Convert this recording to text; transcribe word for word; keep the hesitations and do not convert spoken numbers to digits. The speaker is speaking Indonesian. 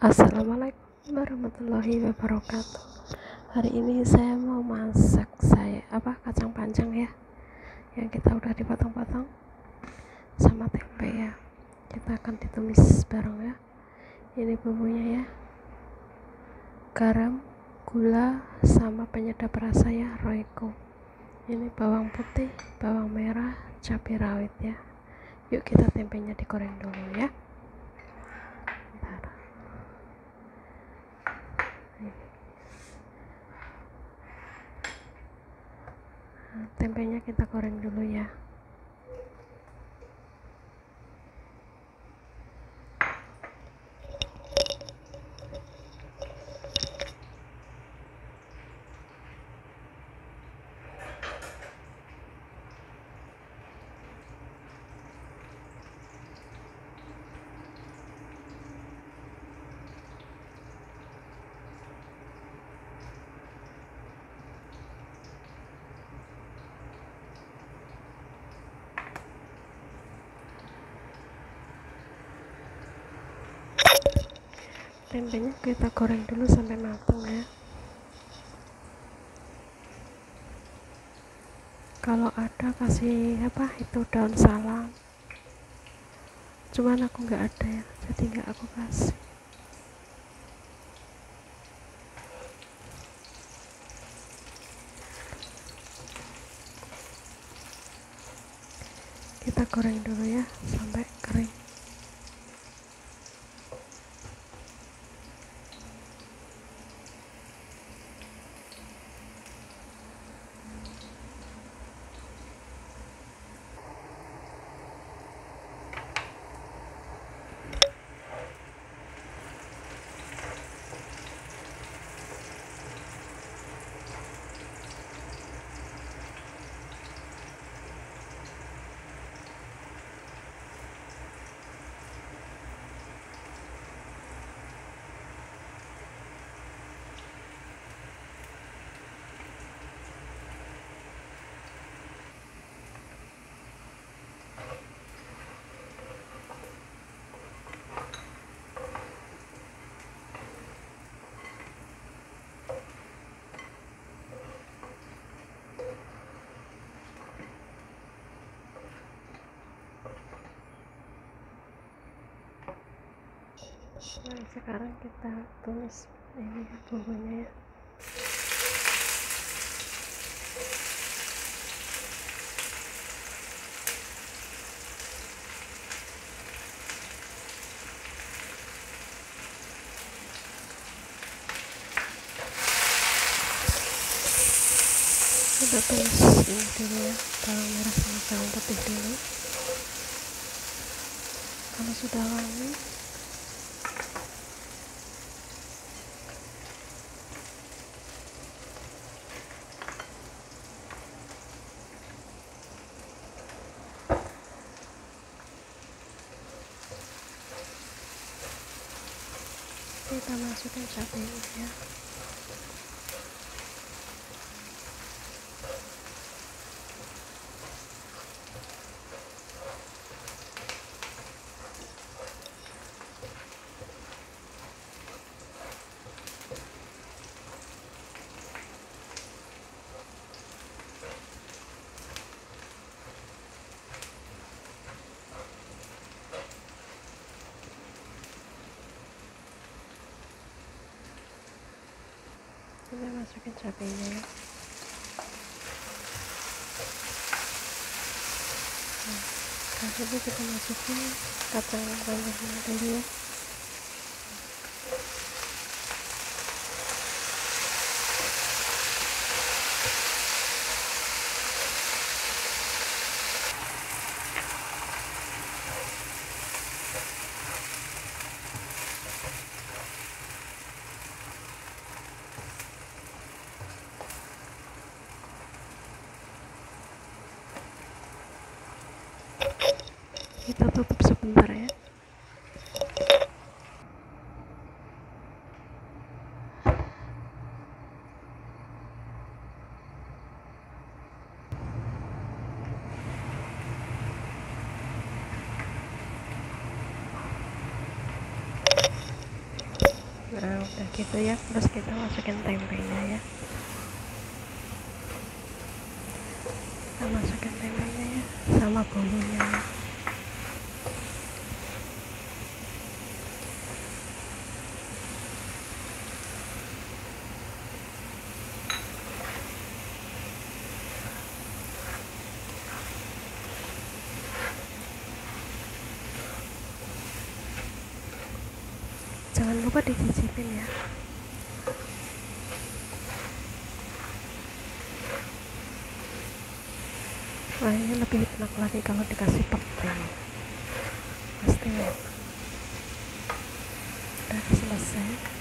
Assalamualaikum warahmatullahi wabarakatuh. Hari ini saya mau masak saya apa kacang panjang ya, yang kita udah dipotong-potong sama tempe ya. Kita akan ditumis bareng ya. Ini bumbunya ya, garam, gula, sama penyedap rasa ya, Royco. Ini bawang putih, bawang merah, cabai rawit ya. Yuk kita tempenya digoreng dulu ya. Nah, tempenya kita goreng dulu ya. Tempenya kita goreng dulu sampai matang ya. Kalau ada kasih apa itu daun salam, cuman aku nggak ada ya, jadi nggak aku kasih. Kita goreng dulu ya sampai kering. Nah, sekarang kita tumis ini bumbunya ya. Kita tumis ini dulu ya, bawang merah sama bawang putih dulu. Kalau sudah wangi, kita masukkan cabenya ya. Kita masukin cabenya ya. Nah, selanjutnya kita masukin kacang panjangnya dulu ya. Kita tutup sebentar ya. Nah udah gitu ya, terus kita masukin tempenya ya, kita masukin tempenya ya sama bumbunya ya. Jangan lupa dicicipin ya. Wah ini lebih enak lagi kalau dikasih petai, pasti ya. Udah selesai.